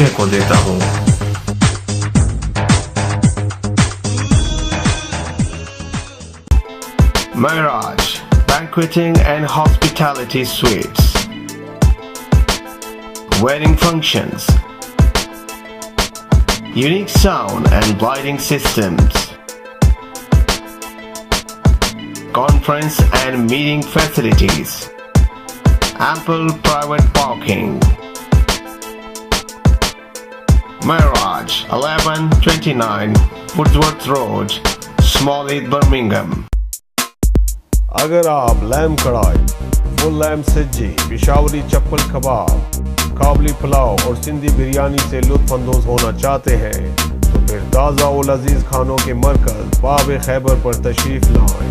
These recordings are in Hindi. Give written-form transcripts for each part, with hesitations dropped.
देखने को देता हूँ। Mirage Banqueting and Hospitality Suites, wedding functions, unique sound and lighting systems, conference and meeting facilities, ample private parking. Mirage 1129 Woodsworth Road, Smallheath, Birmingham। अगर आप lamb karahi, full lamb sajji, Peshawari chapli kebab, Kabuli pulao और सिंधी बिरयानी से लुत्फानंदोज होना चाहते हैं तो फिर ताज़ा और लजीज खानों के मरकज बाब खैबर पर तशरीफ लाएं।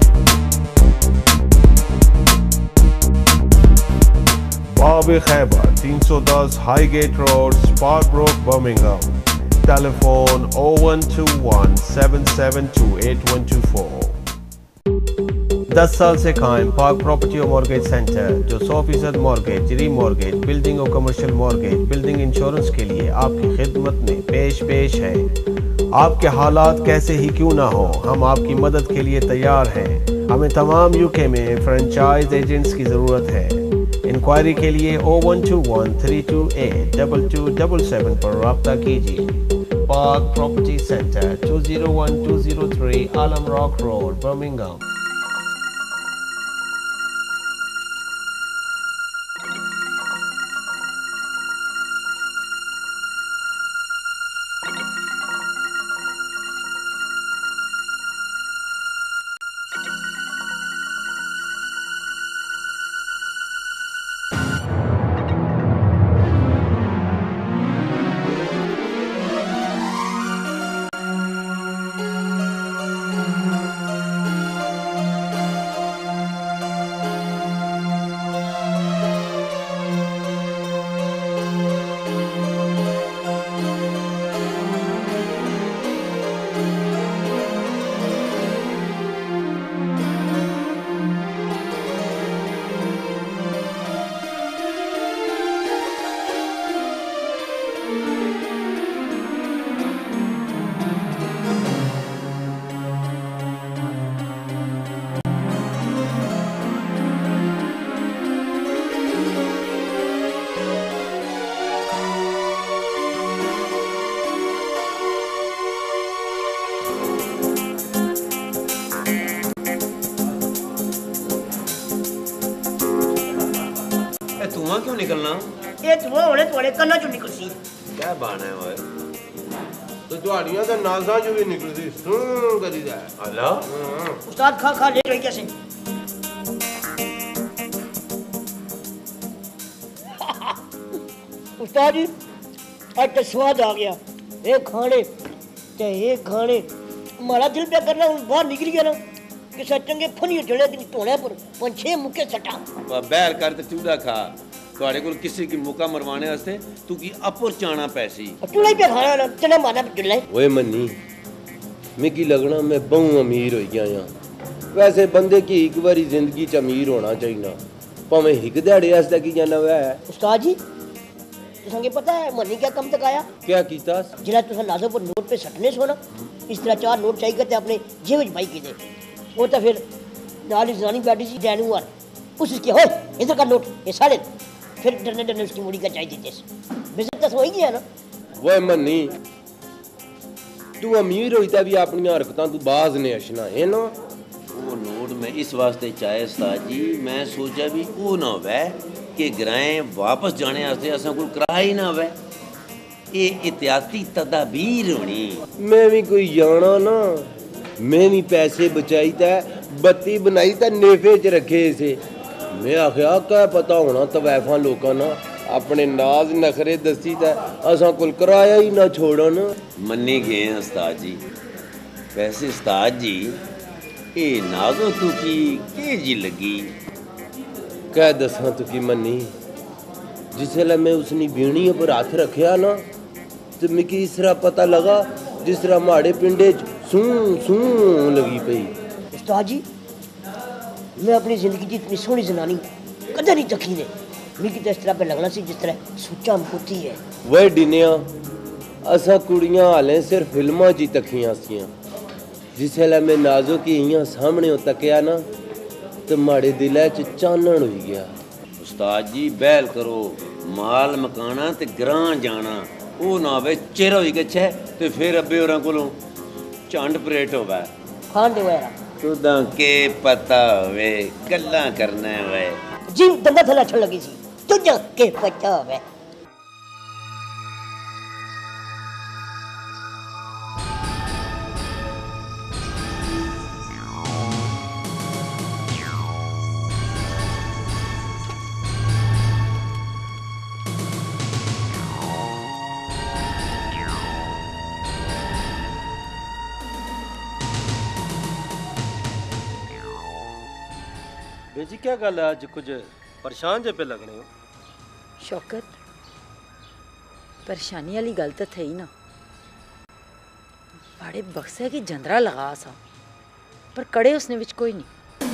Bab Khyber 310 Highgate road, Sparkbrook, Birmingham. Telephone 0121 772 8124। 10 साल से कायम पाक प्रॉपर्टी और मॉर्गेज सेंटर, जो 100% मॉर्गेज, री मॉर्गेज, बिल्डिंग और कमर्शियल मॉर्गेज, बिल्डिंग इंश्योरेंस के लिए आपकी खिदमत में पेश है। आपके हालात कैसे ही क्यों ना हो, हम आपकी मदद के लिए तैयार हैं। हमें तमाम यूके में फ्रेंचाइज एजेंट्स की ज़रूरत है। इंक्वायरी के लिए 0121 328 2277 पर रब्ता कीजिए। Pak property centre 201203 Alum rock road, Birmingham. धुआं क्यों निकलना? ये धुआं होने थोड़े कन्ना चो निकलसी। क्या बात है ओए? तो ਤੁਹਾਡੀਆਂ ਤਾਂ ਨਾਜ਼ਾਂ ਚੋਂ ਵੀ ਨਿਕਲਦੀ ਸੁਣ ਕਰੀਦਾ। ਅੱਲਾ उस्ताद खा खा ले रही कैसे? उस्ताद जी आज तो स्वाद आ गया। ये खाने हमारा दिल पे करना बाहर निकल गया ना कि सच्चंगे फनी जड़े कि तोड़े पर 5-6 मुक्के सटा। बैर कर ते चूड़ा खा। ਤੁਹਾਡੇ ਕੋਲ ਕਿਸੇ ਕੀ ਮੁੱਕਾ ਮਰਵਾਣੇ ਵਾਸਤੇ ਤੂੰ ਕੀ ਅਪਰ ਚਾਣਾ ਪੈਸੀ ਚੂੜਾ ਹੀ पे खाना ना चने माना चुल्ला। ओए मन्नी मिकी लगना मैं बहु अमीर हो गया या वैसे बंदे की एक बारी जिंदगी च अमीर होना चाहिए भावें हिक दिहाड़े आस्ते की जाना है। उस्ताद जी तुसें पता है मन्नी क्या कम तक आया? क्या कीता? जिला तुसें नाज़ो पर नोट पे सटने सो ना इस तरह 4 नोट चाहिए थे अपने जेब में पाई कीते वो तो फिर नाल जनानी बैठी सी डैनू वाल उसकी होए इधर का नोट ये सारे फिर डरने उसकी मुड़ी का चाहिए थी बिजनेस तो वही गया ना। वो मन्नी तू अमीर होता भी अपनी हरकतां तू बाज ने अशना है ना। वो नोट में इस वास्ते चाहे उस्ताद जी मैं सोचा भी वो ना होवे कि ग्राएं वापस जाने वास्ते असां कोल किराया ही ना होवे। ये एहतियाती तदाबीर होनी। मैं भी कोई जाना ना मैं भी पैसे बचाई था बत्ती बनाई था नेफे च रखे से मैं आख्या क्या पता होना तवैफा लोगों ना अपने नाज नखरे दसी था असा कुल किराया ही ना छोड़न। मन्नी गए हैं उस्ताद जी। वैसे उस्ताद जी ये नाजो तू की के जी लगी? क्या दसा तू की मन्नी जिसले मैं उसनी बीणी पर हाथ रखा ना तो मिकी इस तरह पता लगा जिस तरह माड़े पिंडे सू सू लगी पई। उस्ताद जी मैं अपनी जिंदगी की इतनी सोहनी जनानी कदे नहीं देखी ने मिकी तो इस तरह पे लगना सी जिस तरह सुच्चा मोती है। वह डिनिया असा कुड़ियां हालें सिर्फ फिल्मां च तकियां सियां। जिसलै मैं नाजो की इयां सामने तकिया ना तो माड़े दिलै च चानन होई गया। उस्ताद जी बैल करो, माल मकाना ते ग्रां जाना, वो ना होवे चिर होई गच्छे ते फिर अब्बे होरां कोलों झंड परेट होवे। खान दे यार तुदा के पता होवे गल्लां करना वे जी दंदा थला छड़ लगी सी तुझा के पता होवे। बेजी क्या गल है अज कुछ परेशान जे पे लगने हो? शौकत परेशानी वाली गल तो थी ना, बड़े बक्से की जंदरा लगा सा पर कड़े उसने विच कोई नहीं।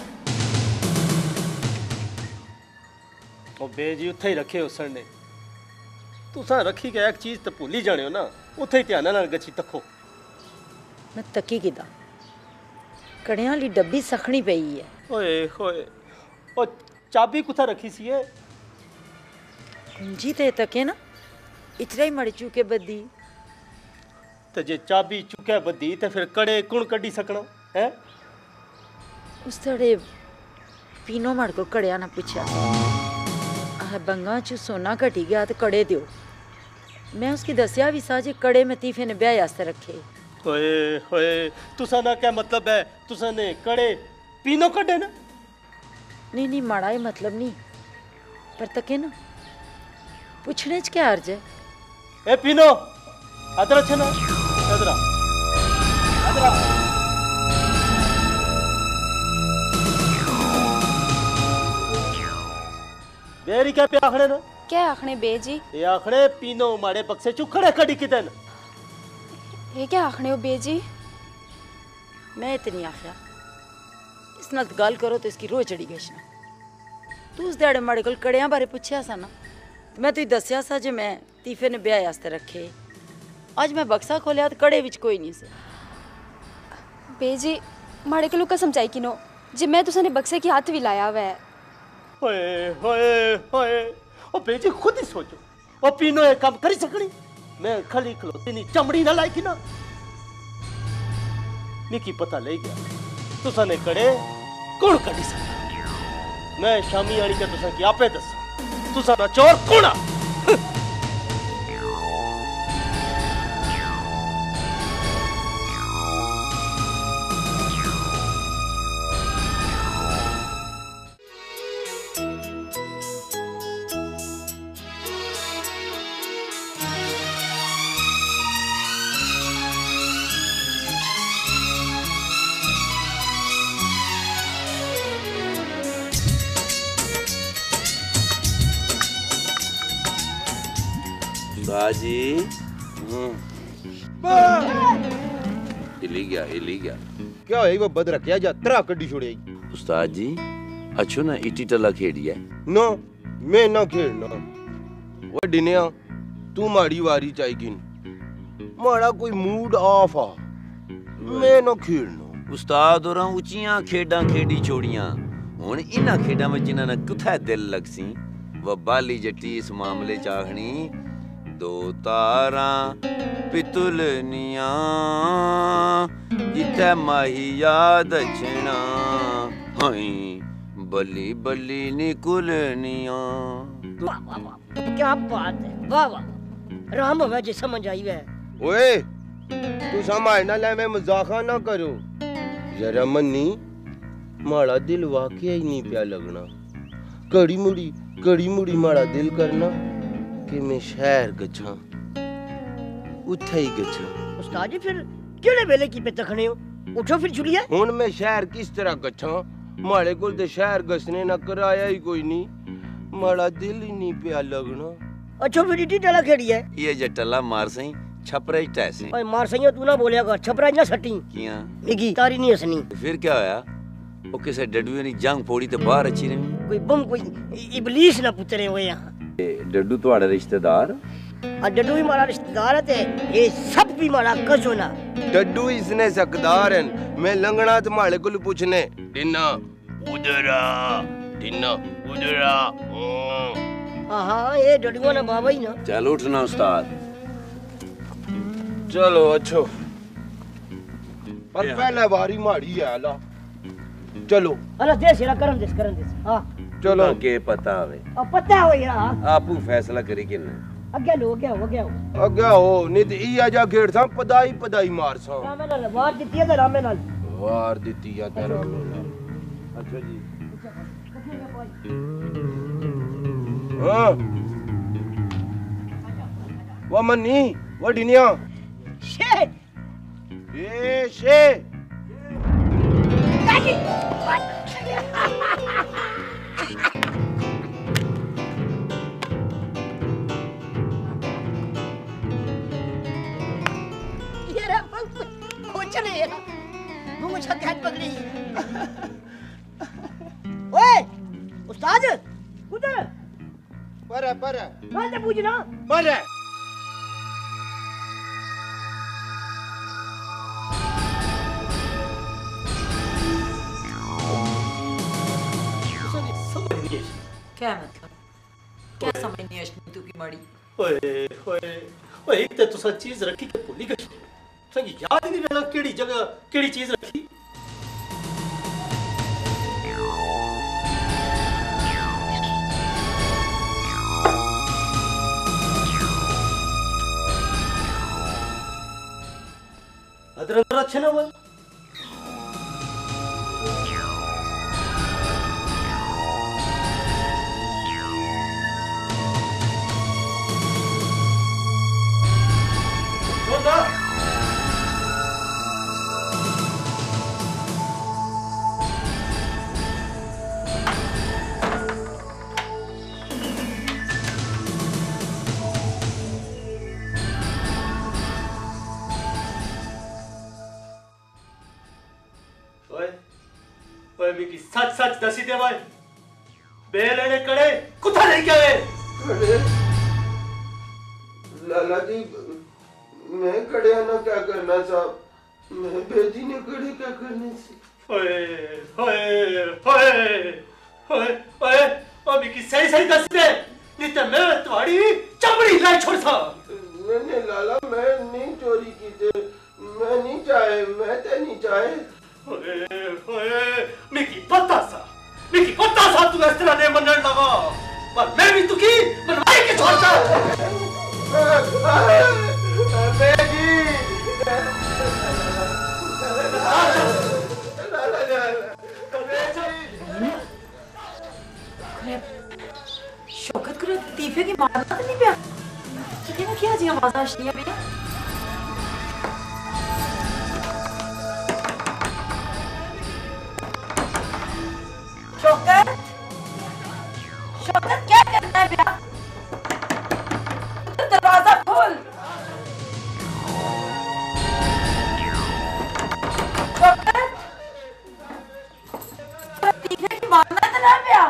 ओ बेजी उत्थे ही रखे उस ने तुसा रखी के एक चीज तो भूल ही जाने हो ना, उत्थे ही ध्यान नाल गच्छी तको। मैं तकी किदा कड़ियां वाली डब्बी सखनी पई है। ओए होए ओ चाबी कुथा रखी सी है? कुंजी ते तके ना इचरा ही मड़ चुके बदी। ते जे चाबी चुके बदी ते फिर कड़े कुण कड्डी सकना है? उस तड़े पीनो मड़ को कड़िया ना पूछा आह बंगा चू सोना घटी गया तो कड़े दियो। मैं उसकी दसिया भी सा जे कड़े में तीफे ने ब्याह आस्ते रखे। होए होए तुसा ना क्या मतलब है? तुसा ने कड़े पीनो कड्डे ना? नहीं नहीं माड़ा ही मतलब नहीं, पर तके ना पूछने च क्या अर्ज है? ए पीनो अदर अच्छा ना अदरा अदरा बेरी क्या पे आखने ना? क्या आखने बेजी? ये आखने पीनो मारे बक्से चू खड़े कड़ी कितन। ये क्या आखने हो बेजी? मैं इतनी आखिया इस नाल गल करो तो इसकी रोह चढ़ी गई ना। तू उस ध्याड़े माड़े कोल कड़ियां बारे पुछया सा ना, मैं तुई दसिया सा जे मैं तीफे ने ब्याह आस्ते रखे। अज मैं बक्सा खोलिया तो कड़े विच कोई नहीं से। बेजी माड़े को कसम चाही किनो जे मैं तुसा ने बक्से की हाथ भी लाया हुआ है। होए होए होए ओ बेजी खुद ही सोचो, ओ पीनो ये काम करी सकनी? मैं खली खलोती नहीं चमड़ी ना लाई की ना निकी पता ले गया तुसा ने कड़े कौन कटी सकता। मैं शामी आनी के तुसा की आपे दस तुसा ना चोर कौन आ? बाजी हिली गया क्या है वो बद रखया जा तरा कड्डी छोड़े। उस्ताद जी अच्छो ना इटी टला खेड़ी है नो मैं ना खेलना वो डिनिया तू माड़ी वारी चाही किन माड़ा कोई मूड ऑफ आ मैं ना खेलना। उस्ताद और ऊंचियां खेडां खेडी छोड़ियां हुन इन्हां खेडां में जिन्हां ने कुथा दिल लगसी वो बाली जट्टी इस मामले चाहनी दो तारा पितुलनिया जिथे माही याद छना हई बली बली निकुलनिया। क्या बात है, वाह वाह राम होवे जे समझ आई है। ओए तू समझ ना ले मैं मजाका ना करो जरा मन्नी माड़ा दिल वाकई ही नहीं पिया लगना। कड़ी मुड़ी माड़ा दिल करना कि मैं शहर गच्छा उथे ही गच्छा। उस्ताद जी फिर केड़े वेले की पे तखने हो? उठो फिर चुलिए। हुन मैं शहर किस तरह गच्छा? माड़े कोल ते शहर गसने ना कराया ही कोई नहीं, माड़ा दिल ही नहीं पिया लगना। अच्छा फिर इटी टला खेड़ी है? ये जे टला मार सही छपरे टैसे ओए मार सही तू ना बोलिया कर, छपरा ना सटी किया निगी तारी नहीं हसनी। फिर क्या होया? वो किसे डडुए नी जंग फोड़ी ते बाहर अच्छी रही कोई बम कोई इबलीस ना पुतरे हुए यहां। डड्डू तुम्हारा रिश्तेदार? और डड्डू भी हमारा रिश्तेदार है, ये सब भी हमारा कजन है। डड्डू इसने सकदार हैं, मैं लंगड़ा तुम्हारे को पूछने डिन्ना उधर आ, डिन्ना उधर आ। हाँ ये डड्डू ना बाबा ही ना। चल उठना उस्ताद। चलो अच्छो पर पहले बारी मारी है ला। चलो अरे देश यार करन देश हाँ चलो के पता हवे अब पता हो यार आपू फैसला करी कि नहीं अगे लो गया हो अगे हो नहीं तो ई आजा घेर सा पदाई मार सा रामे नाल वार दित्ती है ते रामे नाल वार दित्ती है ते रामे नाल। अच्छा जी हां वो मन्नी वो डिनिया शे ए शे ओए उस्ताद उधर पर कहां से पूछना पर क्या मतलब क्या समझनी है तू की माड़ी ओए ओए ओए एक ते तुसा चीज रखी के भूली गई संगी याद ही नहीं रहना केड़ी जगह केड़ी चीज रखी। अदर अच्छे ना वो सच सच दसी दे भाई बेलने कड़े कुत्ता नहीं क्या है लाला जी मैं कड़े ना क्या करना साहब मैं बेटी ने कड़े क्या करने से ओए ओए ओए ओए ओए अभी की सही दस दे नहीं तो मैं तुम्हारी चमड़ी लाई छोड़ सा नहीं लाला मैं नहीं चोरी की थे मैं नहीं चाहे ओए ओए मिकी पता सा तू इस तरह नहीं मनने लगा पर मैं भी तू की मनवाई के छोड़ता बेटी शौकत करो तीफे की मारना तो नहीं पिया कितने क्या जी आवाज आशनी है भैया शौकत क्या करना है भैया तो दरवाजा खोल शौकत तीफे की मारना तो ना भैया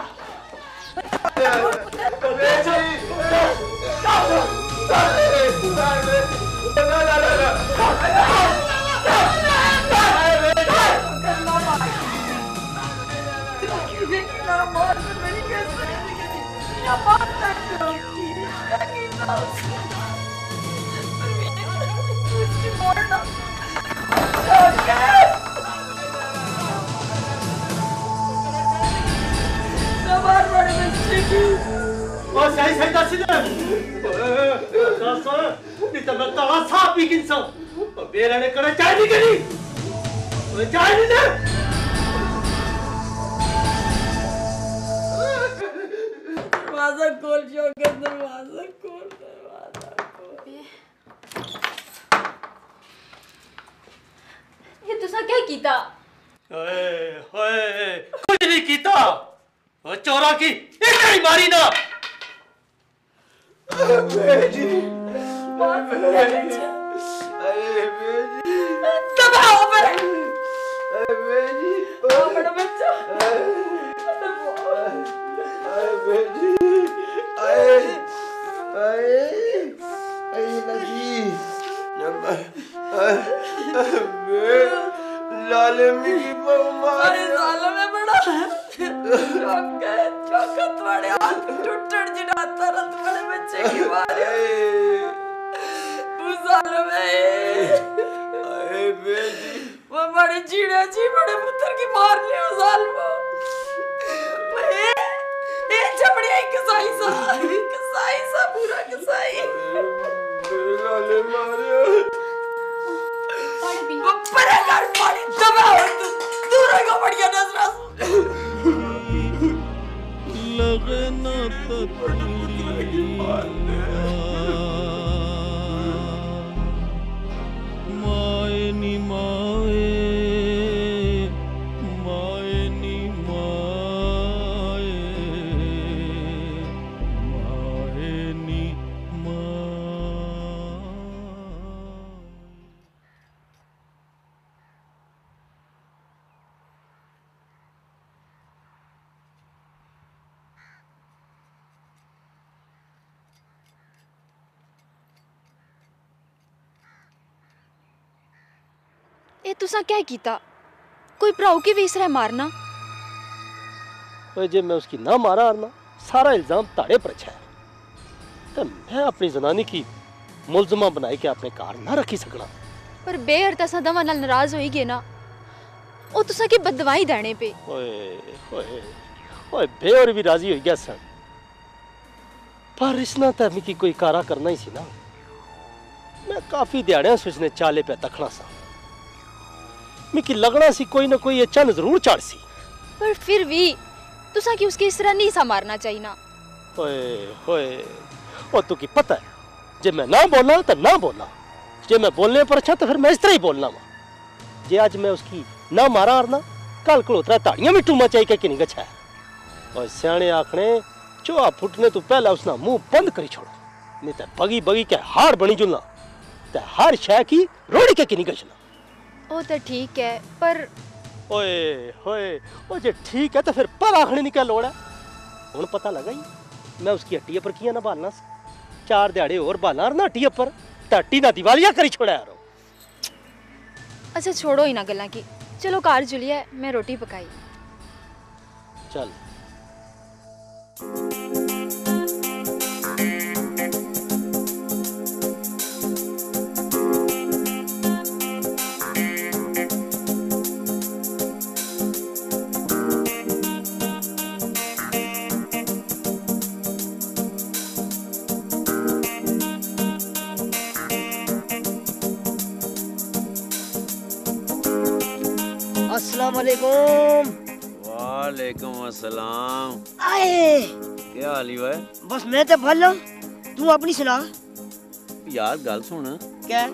सही दस दे नहीं तो मैं तला साफ भी किन सब बेलने करे चाय नहीं करी चाय नहीं दे दरवाजा खोल शौकत दरवाजा खोल ये तुसा क्या कीता ओए ओए कुछ नहीं कीता वो चोरा की एक नहीं मारी ना बेटी दबाओ पर बेटी बड़ा बच्चा बेटी आए लाले मिकी अरे साला में बड़ा चौकत वाले हाथ टूटड़ जिनाता रत बड़े बच्चे की मारे तू साला में अरे बेटी वो बड़े जीड़े जी बड़े पुत्र की मार ले उस साल वो ये चपड़ी है कसाई सा पूरा कसाई लाले मारे परे कर पानी दबा तू रहेगा बढ़िया नजरा लगना तो माए नी माए माए नी माए माए नी ए तुसा क्या कीता? कोई भ्राऊ की वीसरा मारना? ओए जे मैं उसकी ना मारा और ना सारा इल्जाम ताड़े पर है तो मैं अपनी जनानी की मुलजमा बनाई के अपने कार ना रखी सकना। पर बेहर तसा दवा नाल नाराज होई गए ना ओ तुसा की बदवाई देने पे। ओए ओए ओए बेहर भी राजी हो गया सन पर इसना तो मिकी कोई कारा करना ही सी ना। मैं काफी दिहाड़ियां सोचने चाले पे तखना सा मिकी लगना सी कोई ना कोई चन जरूर चाड़ सी। पर फिर भी तुसा की उसके इस तरह नहीं सा मारना चाहिए ना। ओए ओए ओ तू की पता है जे मैं ना बोलना तो ना बोलना जे मैं बोलने पर अच्छा तो फिर मैं इस तरह ही बोलना वा। जे आज मैं उसकी ना मारा और ना कल कलोतरा ताड़ियां भी टूमा चाहिए कि नहीं गछा और सियाने आखने चोआ फुटने तो पहला उसना मुंह बंद करी छोड़ो नहीं तो बगी बगी के हार बनी जुलना तो हर शय की रोड़ी के नहीं गछना। ओ तो ठीक है पर ओए होए ओ जे ठीक है तो फिर पर आखने नहीं क्या लोड़ है। हुन पता लगा ही मैं उसकी हट्टी पर किया ना बालना चार दिहाड़े और बालना और ना हट्टी पर हट्टी ना दिवालिया करी छोड़ा यारो। अच्छा छोड़ो ही ना गल्ला की चलो कार जुलिया मैं रोटी पकाई। चल अस्सलाम वालेकुम। वालेकुम अस्सलाम। आए क्या हाल है? बस मैं तो भला तू अपनी सुना। यार गल सुन क्या?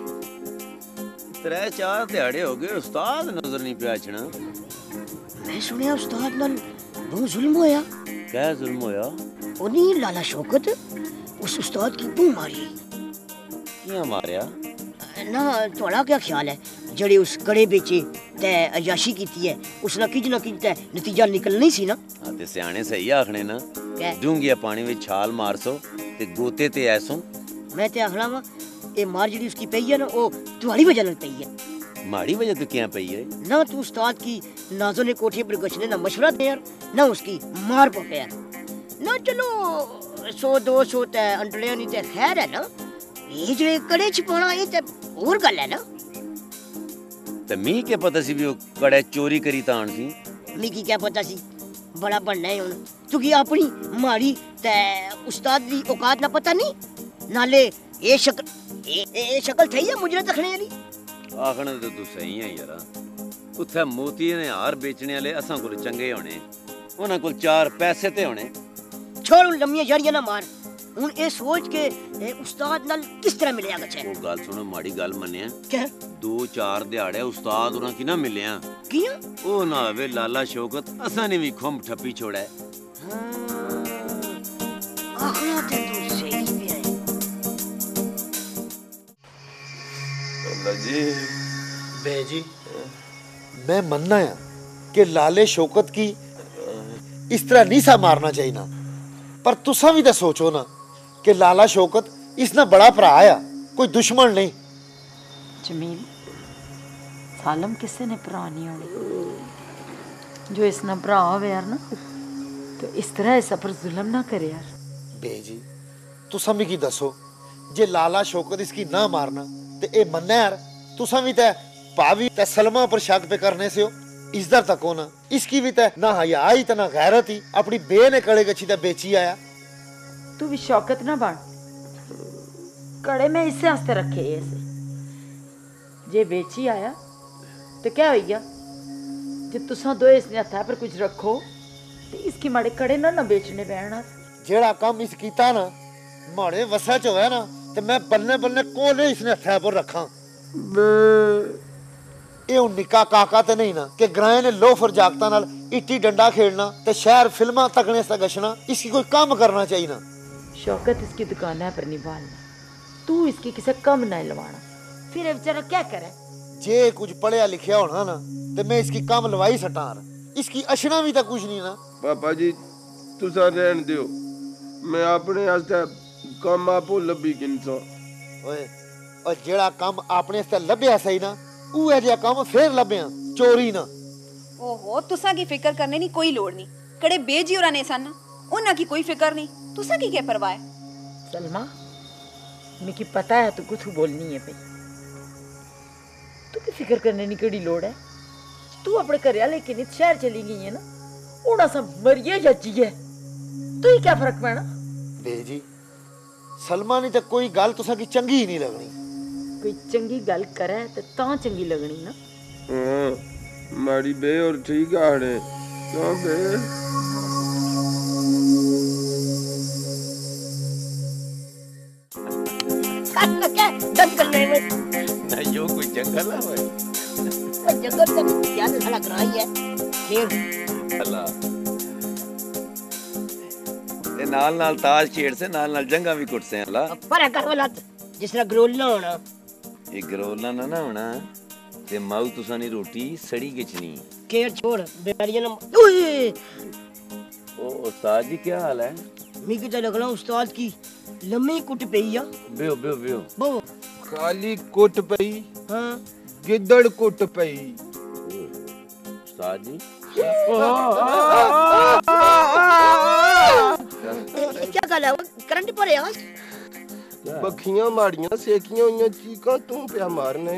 3-4 दिहाड़े हो गए उस्ताद नजर नहीं पिया छना। मैं सुनिया उस्ताद नाल बहुत जुल्म होया। क्या जुल्म होया? ओनी लाला शौकत उस उस्ताद की बू मारी। किया मारिया? ना थोड़ा क्या ख्याल है जड़े उस कड़े बेचे ते अयाशी कीती है उसना किज ना किज ते नतीजा निकलना ही सी ना। हां ते सियाने सही आखने ना डूंगिया पानी में छाल मारसो ते गोते ते ऐसो। मैं ते आखना वा ए मार जड़ी उसकी पई है ना ओ तुम्हारी वजह नाल पई है। माड़ी वजह तो क्या पई है? ना तू उस्ताद की नाजो ने कोठे पर गछने ना मशवरा दे यार ना उसकी मार पके यार ना। चलो 100-200 ते अंडड़े नहीं ते खैर है ना ये जो कड़े छिपाना ये ते और गल है ना। ते मी क्या पता सी भी वो कड़े चोरी करी तान सी। मी की क्या पता सी बड़ा बनना है हुन क्योंकि अपनी मारी ते उस्ताद दी औकात ना पता नहीं नाले ये शक्ल थई है मुजरे तखने वाली। आखने तो तू सही है यार उत्थे मोती ने हार बेचने वाले असां कोल चंगे होने उन्हां कोल 4 पैसे ते होने। छोड़ लम्मियां यारियां ना मार हुन ए सोच के उस्ताद नाल किस तरह मिलया गछे। वो गल सुनो माड़ी गल मन्निया क्या 2-4 दिहाड़े उस्ताद उन्हां की ना मिलिया किया ओ ना वे लाला शौकत असां ने भी खुंब ठप्पी छोड़ा। आखना ते तू सही भी है। अल्लाह जी बेजी मैं मनना है कि लाले शौकत की इस तरह नहीं सा मारना चाहिए ना पर तुसा भी तो सोचो ना कि लाला शौकत इसना बड़ा भरा आया कोई दुश्मन नहीं। जमील सालम किसे ने भरा नहीं होने जो इस ना भरा हो यार ना, तो इस तरह इस पर जुल्म ना करे यार। बेजी तुसा मिगी दसो, जे लाला शौकत इसकी ना मारना ते ए मन्ना यार, तुसा भी ते भाभी ते सलमा पर शक पे करने से हो। इज्जत तक हो ना, इसकी भी ते ना हया आई ते ना गैरत ही, अपनी बे ने कड़े गच्छी ते बेची आया। तू भी शौकत ना बन, कड़े में इसे हस्ते रखे ऐसे जे बेची आया तो क्या हो गया, जब तुसा दो इसने हथा पर कुछ रखो तो इसकी माड़े कड़े ना बेचने बैठना। जेड़ा काम इस कीता ना माड़े वसा च होया ना, ते मैं बल्ले बल्ले कोने इसने हथा पर रखा। ये हुन निक्का काका ते नहीं ना कि ग्रां ने लोफर जागता नाल इट्टी डंडा खेलना ते शहर फिल्मां तकने से गशना, इसकी कोई काम करना चाहिए ना। शौकत इसकी दुकान पर नहीं बालना, तू इसकी किसे कम ना लवाना, फिर बेचारा क्या करे। जे कुछ पढ़िया लिखिया होना ना ते मैं इसकी काम लवाई सटार, इसकी अशना भी तो कुछ नहीं ना। पापा जी तुसा रहन दियो, मैं अपने आस्ते काम आपो लभी किनसा। ओए और जेड़ा काम अपने आस्ते लभ्या सही ना, उहे जिहा काम फिर लभ्या चोरी ना। ओहो तुसा की फिक्र करने नी कोई लोड़ नहीं, कड़े बेजी और ने सन उन्हां की कोई फिक्र नहीं, तुसा की क्या परवाह है। सलमा मिकी पता है तू कुछ बोलनी है भाई, तू की फिक्र करने नी केड़ी लोड़ है। तू अपने घर वाले के शहर चली गई है ना, उड़ा सब मरिए या जिए तू ही क्या फर्क पैना। बेजी सलमा ने तो कोई गल तुसा की चंगी ही नहीं लगनी। कोई चंगी गल करे तो ता चंगी लगनी ना। हां मारी बे और ठीक आड़े क्यों बे। जंगल में ना यो कोई जंगल है भाई, जंगल तक क्या साला ग्रां ही है फिर अल्लाह ते नाल ताज छेड़ से नाल जंगा भी कुट से अल्लाह पर कर वाला जिस तरह गरोला होना, ये गरोला ना होना ते माऊ तुसा नी रोटी सड़ी गिचनी केर छोड़ बेरिया ना। ओए ओ उस्ताद जी क्या हाल है। मिगी तो लगना उस्ताद की लम्मी कुट पई आ। बियो बियो बियो बो खाली कुट पई। हां गिद्दड़ कुट पई। उस्ताद जी क्या गल है, करंट पर यार बखियां माड़ियां सेकियां होइयां चीकां तू पिया मारने।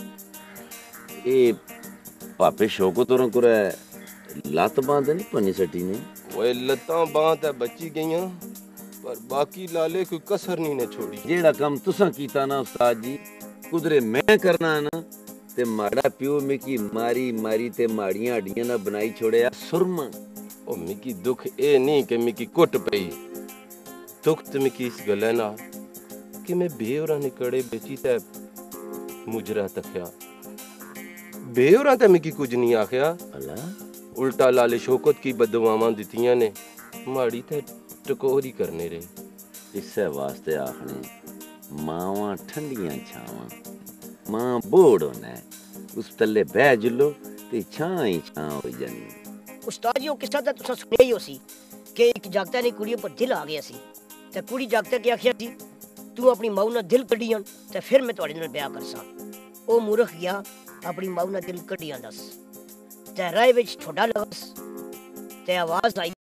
ए पापे शौकत और को लत बांध नहीं पन्नी सटी ने। ओए लत्तां बांध ते बची गईयां पर बाकी लाले कोई कसर नहीं ने छोड़ी। जेड़ा काम तुसा कीता ना उस्ताद जी कुदरे मैं करना ना ते माड़ा प्यो मिकी मारी मारी ते माड़ियां हड्डियां ना बनाई छोड़या सुरमा। ओ मिकी दुख ए नहीं कि मिकी कुट पई, दुख ते मिकी इस गल्ला ना कि मैं बेवरा ने कड़े बेची ते मुजरा तख्या। बेवरा ते मिकी कुछ नहीं आख्या, उल्टा लाले शौकत की बददुआवां दित्तियां ने, माड़ी ते टकोरी करने रहे। इसे वास्ते आखने मावां ठंडियां छावां, मां बोड़ होना है उस तले बह जुलो ते छां ही छां हो जानी। उस्ताद जी ओ किस्सा तो तुसा सुनिया ही होसी कि एक जागता ने कुड़ी पर दिल आ गया सी ते कुड़ी जागता के आखिया सी तू अपनी माऊ ना दिल कड्डियां ते फिर मैं तुहाडे नाल ब्याह करसा। ओ मूर्ख गया अपनी माऊ ना दिल कड्डियां दस ते राह विच ठोडा लगस ते आवाज आई